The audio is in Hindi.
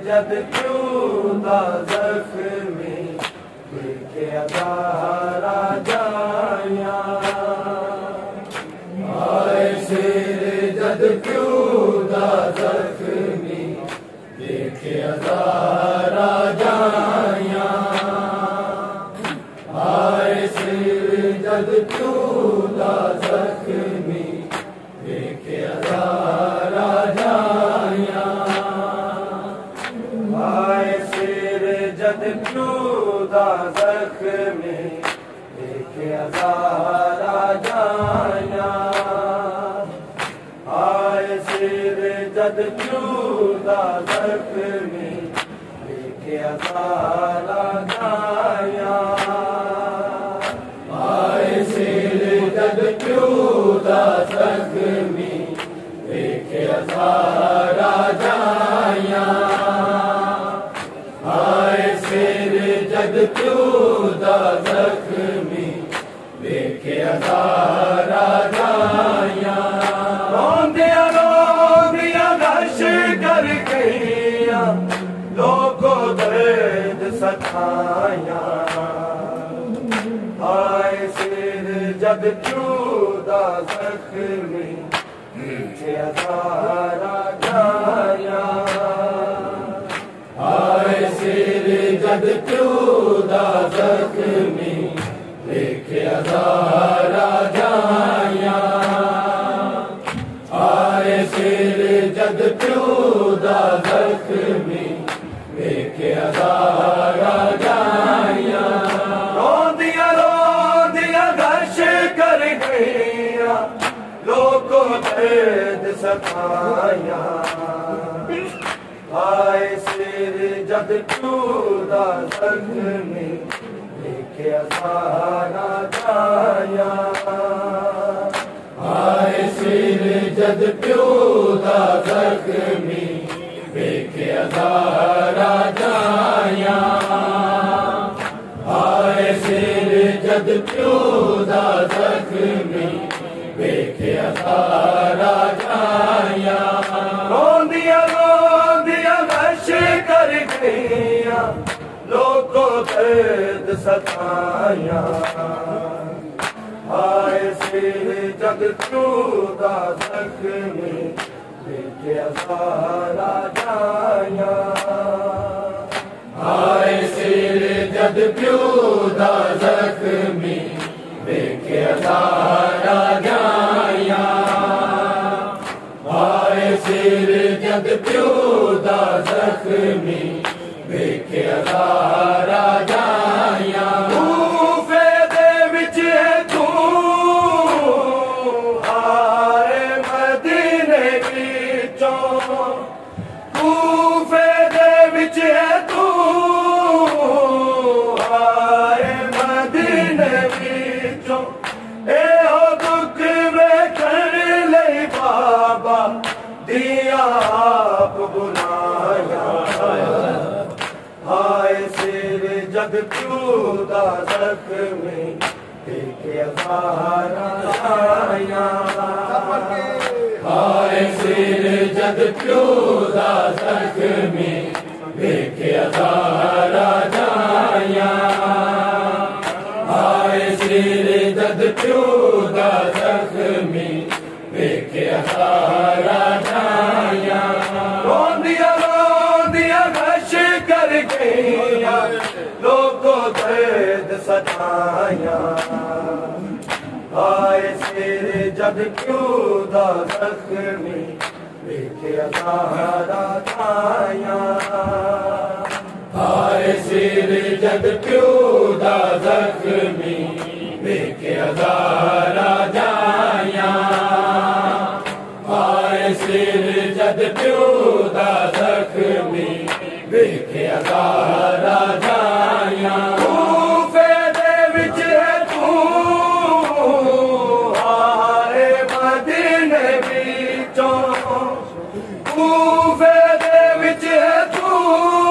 जद क्यूदा जख्मी देखे अज़ारा जाया आए सिर जद क्यूदा जख्मी देखे अज़ारा जाया आए सिर जद क्यूदा जख्मी देखे अज़ारा जाया आए सिर जद क्यूदा जख्मी देखे अज़ारा जाया आए सिर जद क्यूदा जख्मी देखे अज़ारा जाया आए सिर जद क्यूदा जख्मी देखे अज़ारा जाया आए सिर जद क्यूदा जख्मी देखे अज़ारा जाया रोंदिया रोंदिया गश कर गईया लोगों दर्द सताया आए सिर जद क्यूदा जख्मी देखे अज़ारा जाया आए सिर जद क्यूदा जख्मी देखे अज़ारा जाया आए सिर जद क्यूदा जख्मी देखे अज़ारा जाया रोंदिया रोंदिया गश कर गईया लोगों दर्द सताया आए सिर जद क्यूदा जख्मी देखे अज़ारा जाया आए सिर जद क्यूदा जख्मी देखे अज़ारा जाया आए सिर जद क्यूदा जख्मी देखे अज़ारा जाया रोंदिया रोंदिया गश कर गईया लोगों दर्द सताया आए सिर जद क्यूदा जख्मी देखे अज़ारा जाया आए सिर जद क्यूदा जख्मी देखे अज़ारा जाया आए सिर जद क्यूदा जख्मी देखे अज़ारा जाया कूफे दे विच है तू आए मदीने विचों कूफे दे विच है तू आए मदीने विचों ए हो दुख वेखण लई बाबा दिया आप बुलाया आए सिर जद क्यूदा जख्मी देखे अज़ारा जाया आए सिर जद क्यूदा जख्मी देखे अज़ारा जाया आए सिर जद क्यूदा जख्मी देखे अज़ारा जाया रोंदिया रोंदिया गश कर गईया लोगों दर्द सताया आए सिर जद क्यूदा जख्मी देखे अज़ारा जाया आए सिर जद क्यूदा जख्मी देखे अज़ारा जाया आए सिर जद क्यूदा जख्मी देखे अज़ारा जाया कूफे दे विच है तू आए मदीने विचों कूफे दे विच है तू